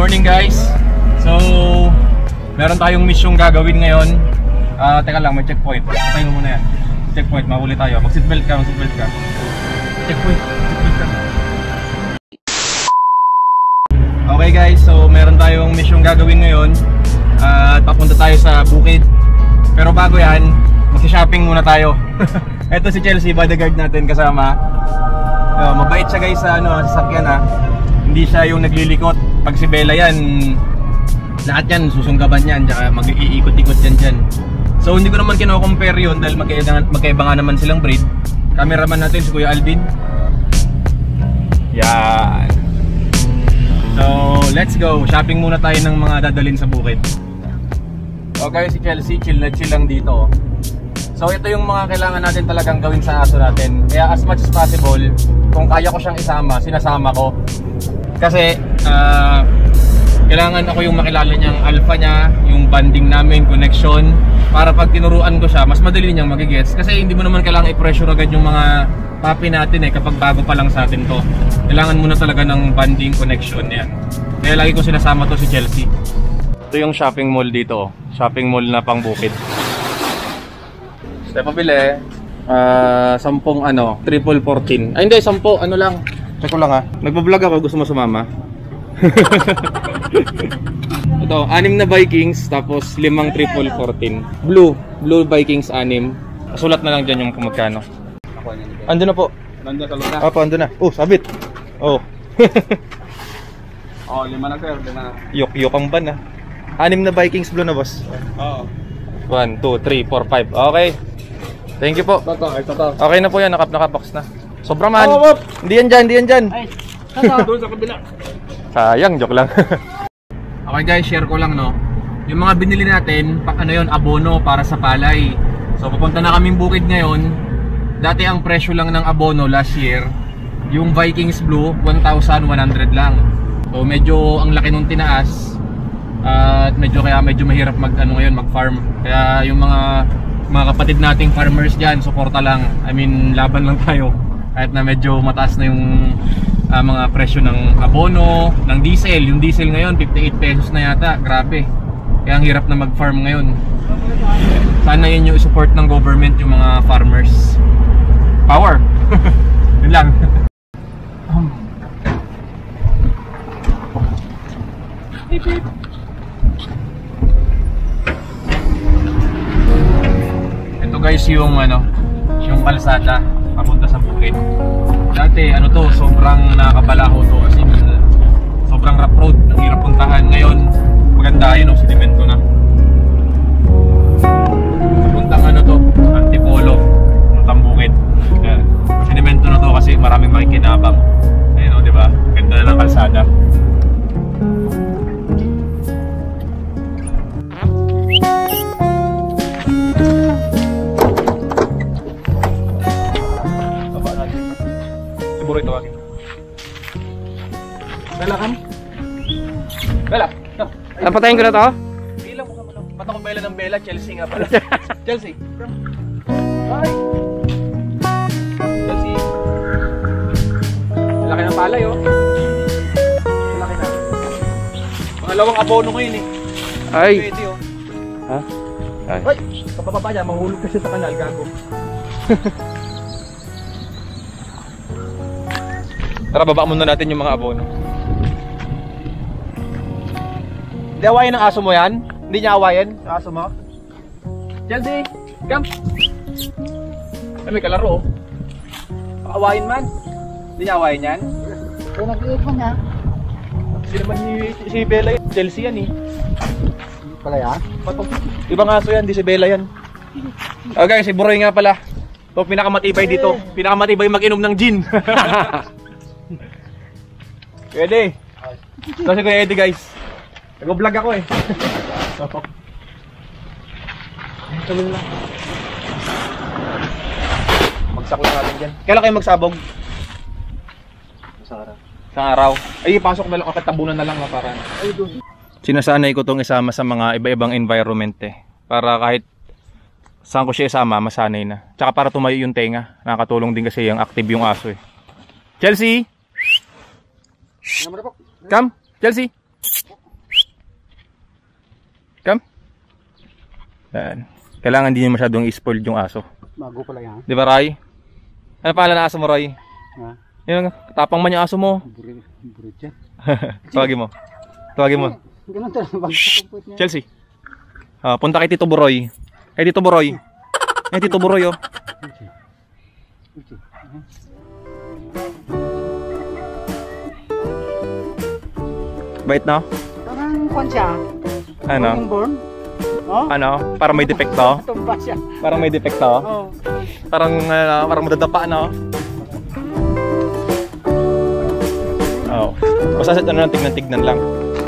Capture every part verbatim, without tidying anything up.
morning guys. So, meron tayong misyong gagawin ngayon. Ah, uh, teka lang, may checkpoint. Patayin mo muna yan. Checkpoint, mahuli tayo. Mag-seatbelt ka, mag-seatbelt ka. Checkpoint, seatbelt ka. Okay guys, so meron tayong misyong gagawin ngayon. At uh, papunta tayo sa bukid. Pero bago yan, mag-shopping muna tayo. Ito si Chelsea, bodyguard natin kasama. Uh, mabait siya guys sa ano, sasakyan ha. Hindi siya yung naglilikot. Pag si Bella yan, lahat yan, susunggaban yan, tsaka mag-iikot-ikot yan dyan. So hindi ko naman kino-compare yun dahil magkaiba, magkaiba nga naman silang breed. Cameraman natin si Kuya Alvin. Yan. So let's go, shopping muna tayo ng mga dadalhin sa bukid. Okay, si Chelsea, chill na chill lang dito. So ito yung mga kailangan natin talagang gawin sa aso natin. Kaya as much as possible, kung kaya ko siyang isama, sinasama ko. Kasi uh, kailangan ako yung makilala niyang alpha niya, yung bonding namin, connection, para pag tinuruan ko siya, mas madali niyang magigets. Kasi hindi mo naman kailangan i-pressure agad yung mga papi natin eh, kapag bago pa lang sa atin to. Kailangan muna talaga ng bonding connection yan. Kaya lagi ko sinasama to si Chelsea. Ito yung shopping mall dito, shopping mall na pang bukid. Step pabili, uh, sampung ano, triple fourteen. Ay hindi, sampo, ano lang. Check ko lang ha. Nagbablog ako, gusto mo sumama? Ito, anim na Vikings, tapos limang triple fourteen. Blue, blue Vikings anim. Sulat na lang dyan yung kung magkano. Ando na po. Ando sa luna. Opo, ando na. Oh, sabit. Oh. Oh, lima na sir, lima na. Yok-yok ang ban ha. Anim na Vikings blue na boss. Oo. one, two, three, four, five. Okay. Thank you po. Ito, ito, ito. Okay na po yan, nakap nakabox na. Sobrang man. Oh, oh. Hindi yan dyan, hindi yan dyan. Ay, ito, doon sa kabila. Sayang, joke lang. Okay guys, share ko lang no. Yung mga binili natin, pa, ano yun, abono para sa palay. So pupunta na kaming bukid ngayon. Dati ang presyo lang ng abono last year, yung Vikings Blue, one thousand one hundred lang. So medyo ang laki nung tinaas. At uh, medyo kaya medyo mahirap mag ano ngayon, mag-farm. Kaya yung mga mga kapatid nating farmers diyan, suporta lang. I mean, laban lang tayo. Kahit na medyo mataas na yung uh, mga presyo ng abono, ng diesel. Yung diesel ngayon fifty-eight pesos na yata, grabe. Kaya ang hirap na mag-farm ngayon. Sana yun yung support ng government, yung mga farmers. Power. Yun lang. Beep, beep. Ito guys yung ano, yung kalsada papunta sa bukid. Dati ano to, sobrang nakakabalaho to kasi sobrang rough road, ang hirap puntahan. Ngayon maganda yun, oh, sedimento na. Puntang ano to, Antipolo, puntang bukid. Yan. Sedimento na to kasi maraming makikinabang. Ayun o, diba? Ganda na lang kalsada. Siguro ito tawagin. Bella kam? Bella! No. Napatayin ko na to? Bilang mo ka mo. Ba't ako Bella ng Bella? Chelsea nga pala. Chelsea! Hi! Chelsea! Laki ng palay oh. Laki na. Pangalawang abono ko yun eh. Ay! Pwede oh. Ha? Ay! Ay! Kapababa niya, mahulog kasi sa kanal, gago. Tara, baba muna natin yung mga abono. Hindi awayin ng aso mo yan? Hindi niya awayin ang aso mo? Chelsea, come! Ay, may kalaro oh. Awayin man? Hindi niya awayin yan? Kung nag-iipon niya. Kasi naman si, si Bella yan. Chelsea yan eh. Pala yan? Ibang aso yan, di si Bella yan. Okay, si Buroy nga pala. Ito, pinakamatibay dito. Pinakamatibay mag-inom ng gin. Pwede. Ito si Kuya Eddie guys. Nag-vlog ako eh. Sabi na. Magsakot natin dyan. Kailan kayo magsabog? Sa araw. Sa araw. Ay, pasok na lang. Okay, tabunan na lang. Para. Ay, doon. Sinasanay ko itong isama sa mga iba-ibang environment eh. Para kahit saan ko siya isama, masanay na. Tsaka para tumayo yung tenga. Nakakatulong din kasi yung active yung aso eh. Chelsea! Come, Chelsea! Yan. Kailangan din masyadong i-spoiled yung aso. Bago pala yan. Di ba, Ray? Ano pangalan ng aso mo, Ray? Ha? Yung tapang man yung aso mo. Burit, burit yan. Tawagin mo. Tawagin mo. Ganun talaga bang Shh! kapupot niya. Chelsea. Ah, punta kay Tito Boroy. Kay Tito Boroy. Kay Tito Boroy, oh. Bait na? Parang kwan siya. Ano? Yung born. Oh? Ano? Parang may depekto? Tumba siya. Parang may depekto? Oh. Parang, uh, parang madadapa, no? Oo. Oh. Basta sa ano lang, tignan-tignan lang.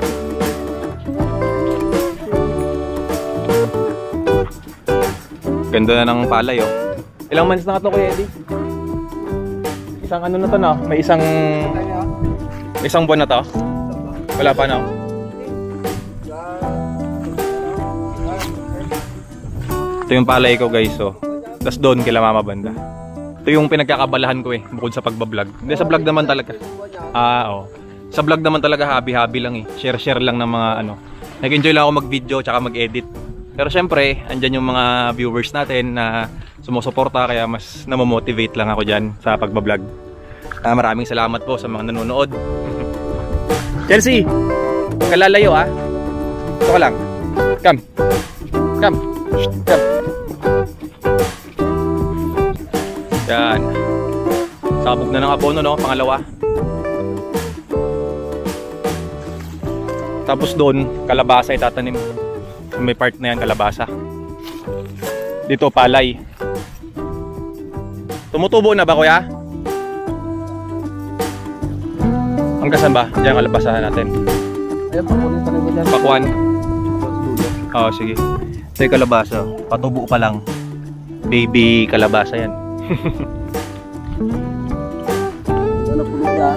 Ganda na ng palay, oh. Ilang months na ka to, Kuya Eddie? Isang ano na to, no? May isang... May isang buwan na to? Wala pa, no? Ito yung palay ko, guys, oh. Tapos doon kila Mama Banda. Ito yung pinagkakabalahan ko, eh. Bukod sa pagbablog. Hindi, sa vlog naman talaga. Ah, oh. Sa vlog naman talaga, habi-habi lang, eh. Share-share lang ng mga, ano. Nag-enjoy lang ako mag-video, tsaka mag-edit. Pero syempre, andyan yung mga viewers natin na sumusuporta, kaya mas namomotivate lang ako dyan sa pagbablog. Uh, maraming salamat po sa mga nanonood. Chelsea! Kalalayo, ah. Ito ka lang. Come. Come. Shh, come. Yan. Sabog na ng abono, no? Pangalawa. Tapos doon, kalabasa itatanim. May part na yan, kalabasa. Dito, palay. Tumutubo na ba, kuya? Hanggang saan ba? Diyan kalabasahan natin. Ayan po, ulit talaga dyan. Pakwan. Oo, oh, sige. Ito yung kalabasa. Patubo pa lang. Baby kalabasa yan. Ano po yan?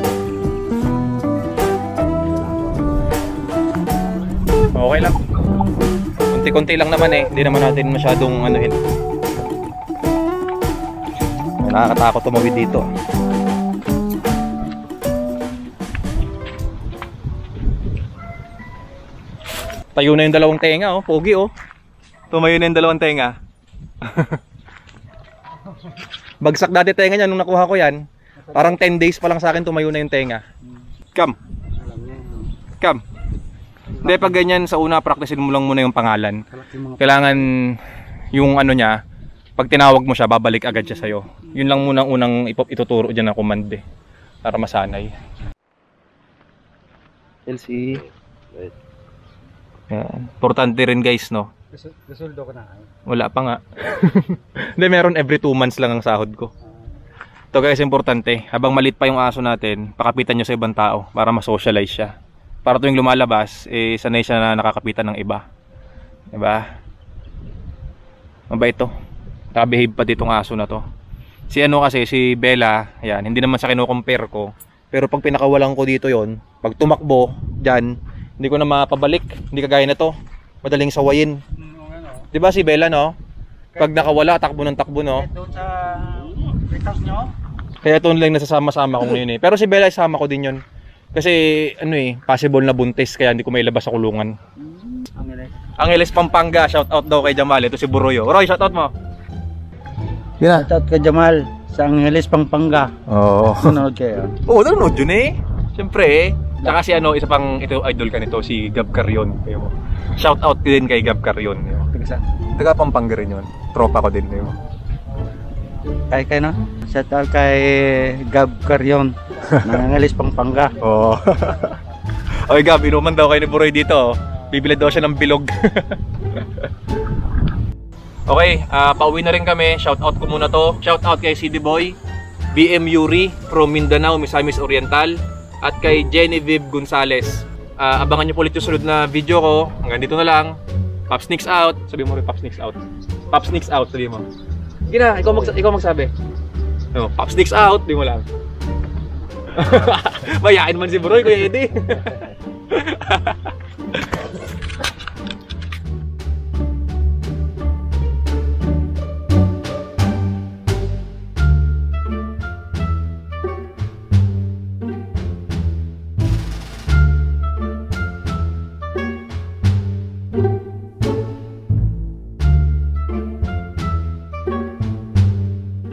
Okay lang. Kunti-kunti lang naman eh. Hindi naman natin masyadong anuhin. Nakakatakot tumawid dito. Tayo na yung dalawang tenga, oh. Pogi, oh. Tumayo na yung dalawang tenga. Bagsak dati tenga niya nung nakuha ko yan. Parang ten days pa lang sa akin tumayo na yung tenga. Come. Come. Hindi, pag ganyan sa una, practicein mo lang muna yung pangalan. Kailangan yung ano niya, pag tinawag mo siya, babalik agad siya sa'yo. Yun lang muna unang ituturo dyan na command eh. Para masanay. L C. Yan. Importante rin guys, no? Resoldo ko na. Wala pa nga. Hindi, meron every two months lang ang sahod ko. Ito guys, importante. Habang malit pa yung aso natin, pakapitan nyo sa ibang tao para ma-socialize siya. Para tuwing lumalabas, eh, sanay siya na nakakapitan ng iba. Diba? Mabait to. Nakabehave pa ditong aso na to. Si ano kasi, si Bella, yan, hindi naman siya kinukompare ko. Pero pag pinakawalan ko dito yon, pag tumakbo, dyan, hindi ko na mapabalik. Hindi kagaya na to. Madaling sawayin. Diba si Bella, no? Pag nakawala, takbo ng takbo, no? Doon sa breakhouse nyo? Kaya ito lang nasasama-sama ko ngayon eh. Pero si Bella, isama ko din yun. Kasi ano eh, possible na buntis kaya hindi ko mailabas sa kulungan. Angeles. Angeles, Pampanga, shout out daw kay Jamal. Ito si Buroyo. Roy, shout out mo. Yeah. Shout out kay Jamal sa Angeles, Pampanga. Oo. Sunod kayo. Oo, nanonood yun eh. Siyempre eh. Tsaka si ano, isa pang ito idol ka nito, si Gab Carion. Shout out din kay Gab Carion. Taga saan? Taga Pampanga rin yun. Tropa ko din. Yun. Kay kay no? Shout out kay Gab Carion. Nangangalis Pampanga. Oo. Okay Gab, inuman daw kayo ni Buroy dito. Bibili daw siya ng bilog. Okay, uh, pauwi na rin kami. Shout out ko muna to. Shout out kay C D Boy, B M Yuri from Mindanao, Misamis Oriental, at kay Genevieve Gonzales. Uh, abangan nyo po ulit yung sunod na video ko. Hanggang dito na lang. Pop Sneaks out. Sabi mo rin, Pop Sneaks out. Pop Sneaks out, sabi mo. Gina, ikaw, mag ikaw magsabi. No, Pop Sneaks out, di mo lang. Mayain man si Buroy, Kuya Eddie.